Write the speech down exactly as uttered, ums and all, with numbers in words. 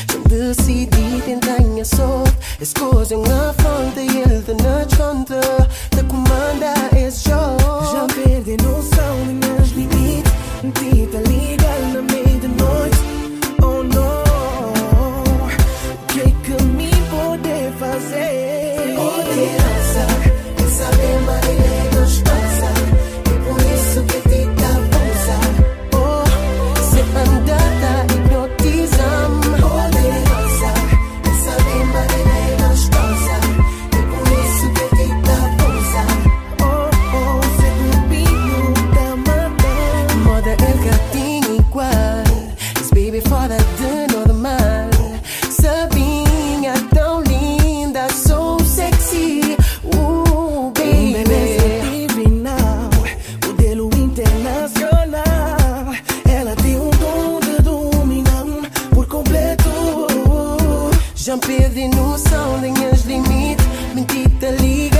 Decidi tentar minha sorte. As coisas na fronte e ele tá na conta. Te comanda esse jogo. Já perdi noção de meus limites. Tenta ligar na meia da noite. Oh não, o que é que me pode fazer? Poderosa, e saber mais é gostosa. E por isso que te dá força. Oh, se andata hipnotizam. Poderosa, e saber mais é gostosa. E por isso que te dá força. Oh, oh, se bebinho tá matando. Moda el gatinho igual. This baby fora de normal. Sabinha tão linda, so sexy. Uh, baby. Beleza divinal, modelo internacional. Ela tem um dom de dominar por completo. Já perdi noção de minhas limites. Mentira liga.